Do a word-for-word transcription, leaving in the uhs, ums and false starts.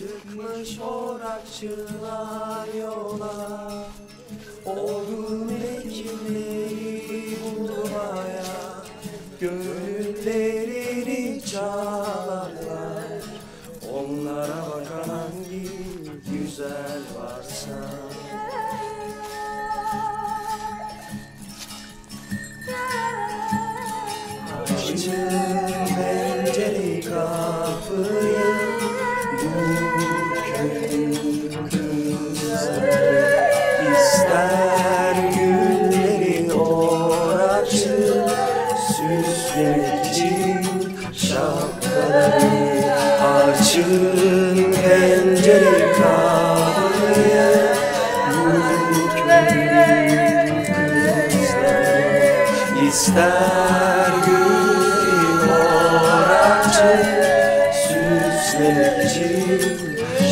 Çıkmış orakçılar yola, odun ekimleri bulmaya, gönüllerini çalarlar. Onlara bakan hangi güzel varsa. Açın pencere kapıyı, bu köyün kızları ister güllerin oracı, süslemek için şapkaları. Açın pencere kapıyı, bu köyün kızları ister güllerin oracı, süslemek için